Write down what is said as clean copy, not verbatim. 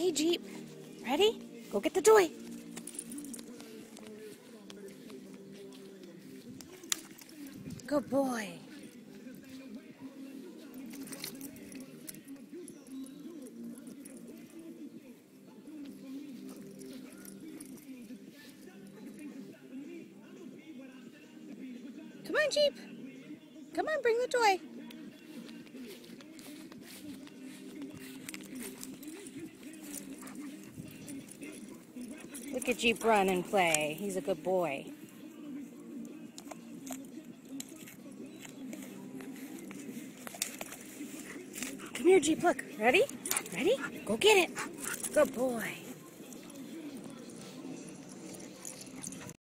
Okay, Jeep. Ready? Go get the toy. Good boy. Come on, Jeep. Come on, bring the toy. Look at Jeep run and play. He's a good boy. Come here, Jeep. Look. Ready? Ready? Go get it. Good boy.